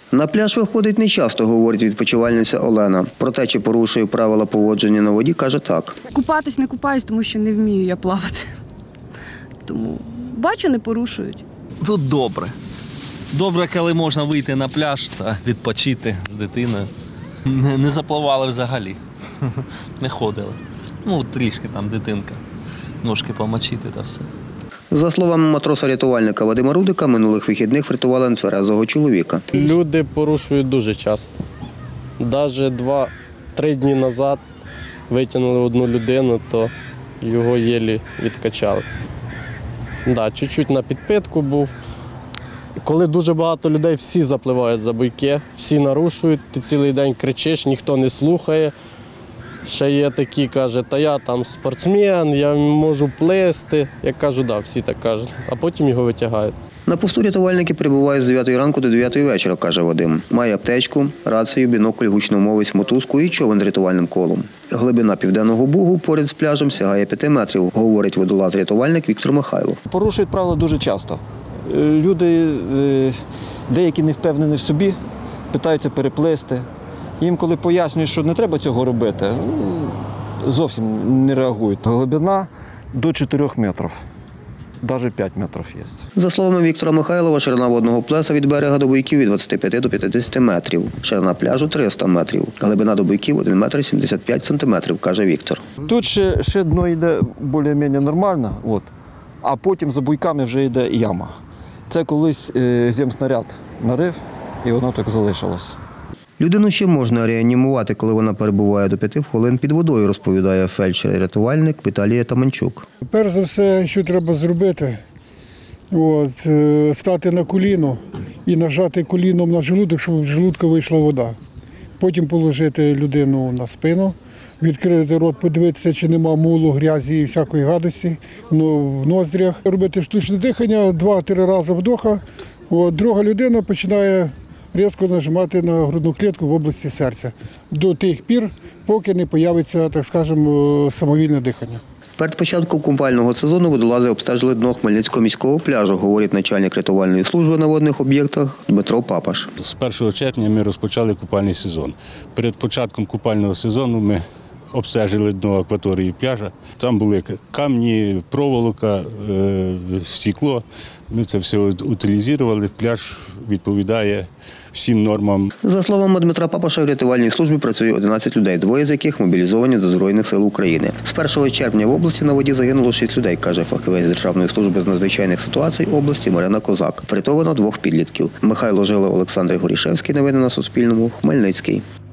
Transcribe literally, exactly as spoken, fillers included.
На пляж виходить нечасто, говорить відпочивальниця Олена. Проте, чи порушує правила поводження на воді, каже так. Купатись не купаюсь, тому що не вмію я плавати. Тому бачу, не порушують. Тут добре. Добре, коли можна вийти на пляж та відпочити з дитиною. Не, не запливали взагалі. Не ходили. Ну, трішки там дитинка. Ножки помочити та все. За словами матроса-рятувальника Вадима Рудика, минулих вихідних врятували нетверезого чоловіка. Люди порушують дуже часто. Навіть два-три дні назад витягнули одну людину, то його єлі відкачали. Да, чуть-чуть на підпитку був. Коли дуже багато людей, всі запливають за буйки, всі нарушують, ти цілий день кричиш, ніхто не слухає. Ще є такі, каже, та я там спортсмен, я можу плисти. Я кажу, да, всі так кажуть, а потім його витягають. На посту рятувальники перебувають з дев'ятої ранку до дев'ятої вечора, каже Вадим. Має аптечку, рацію, бінокль, гучномовець, мотузку і човен з рятувальним колом. Глибина Південного Бугу поряд з пляжем сягає п'яти метрів, говорить водолаз-рятувальник Віктор Михайло. Порушують правила дуже часто. Люди, деякі не впевнені в собі, питаються переплисти. Їм, коли пояснюють, що не треба цього робити, зовсім не реагують. Глибина до чотирьох метрів, навіть п'ять метрів є. За словами Віктора Михайлова, ширина водного плеса від берега до буйків від двадцяти п'яти до п'ятдесяти метрів. Ширина пляжу – триста метрів. Глибина до буйків – один метр сімдесят п'ять сантиметрів, каже Віктор. Тут ще, ще дно йде більш-менш нормально, от, а потім за буйками вже йде яма. Це колись е, земснаряд нарив, і воно так залишилось. Людину ще можна реанімувати, коли вона перебуває до п'яти хвилин під водою, розповідає фельдшер-рятувальник Віталій Таманчук. Перш за все, що треба зробити, от, стати на коліно і нажати коліном на желудок, щоб з желудка вийшла вода. Потім положити людину на спину, відкрити рот, подивитися, чи нема мулу, грязі і всякої гадості в ноздрях. Робити штучне дихання, два-три рази вдоха. От, друга людина починає різко нажимати на грудну клітку в області серця до тих пір, поки не з'явиться, так скажемо, самовільне дихання. Перед початком купального сезону водолази обстежили дно Хмельницького міського пляжу, говорить начальник рятувальної служби на водних об'єктах Дмитро Папаш. З першого червня ми розпочали купальний сезон. Перед початком купального сезону ми обстежили дно акваторії пляжа. Там були камні, проволока, стекло. Ми це все утилізували. Пляж відповідає всім нормам. За словами Дмитра Папаша, в рятувальній службі працює одинадцять людей, двоє з яких мобілізовані до Збройних сил України. З першого червня в області на воді загинуло шість людей, каже фахівець Державної служби з надзвичайних ситуацій області Марина Козак. Врятовано двох підлітків. Михайло Жило, Олександр Горішевський. Новини на Суспільному. Хмельницький.